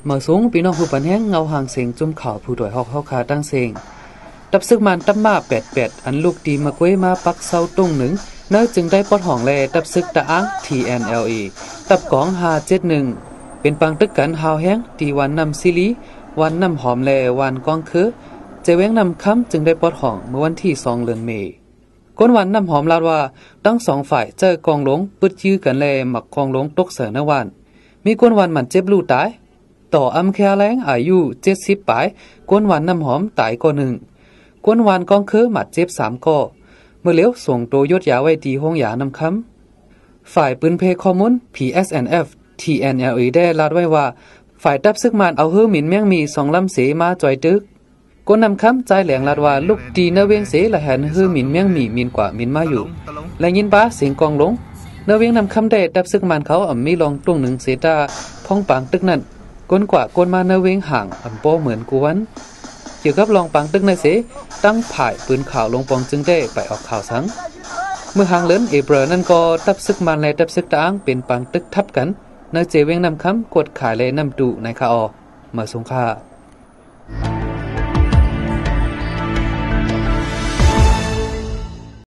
เมื่อสูงพี่น้องผู้ปันแห้งเงาห่างเสียงจุ่มข่าวผู้ด่วยฮอกเฮาคาตั้งเสียงตับซึกมันตับมา88อันลูกดีมากวยมาปักเซาตุ้งหนึ่งเนื้อจึงได้ปอดห้องแลตับซึกตะอ้าง TNLA ตับกอง571เป็นปังตึกกันฮาวแห้งตีวันนำซิลีวันนำหอมแลวันกองคือเจเวงนำค้ำจึงได้ปอดห้องเมื่อวันที่2เดือนเมษายนก้นวันนำหอมลาดว่าทั้งสองฝ่ายเจอกองหลงปึดยื้อกันแลหมักกองหลงตกเสือนวันมีก้นวันมันเจ็บลู่ตายต่ออำแคแรงอายุ70ปลายก้นวันน้ำหอมตายก่อหนึ่งก้นวันกองคือหมัดเจ็บ3ก่อเมื่อเลี้ยวส่งตัวยศยาไว้ที่ห้องยานำคำฝ่ายปืนเพข้อมูล PSNF TNLA ได้ลาดไว้ว่าฝ่ายตับซึกมันเอาหื้อหมิ่นแมงมี2ลำเสมาจ่อยตึกก้นนำคำใจแหลงลาดว่าลูกดีเนเวงเสละหันหื้อหมิ่นแมงมีมินกว่ามินมาอยู่และยินป้าเสียงกองลงเนเวงนำคำได้ตับซึกมันเขามีลองตรงหนึ่งเสตาพ้องปางตึกนั้นก้นกว่าก้นมาเนเวงห่างโปเหมือนกวนเกี่ยวกับลองปังตึกในเสตั้งผ่ายปืนข่าวลงปองจึงได้ไปออกข่าวสังเมื่อห่างเลินเอเบรนั่นก็ตับซึกมันและตับซึกตางเป็นปังตึกทับกันเนเจเวงนำคำกดขายและนำดูในคาออมาสงค่า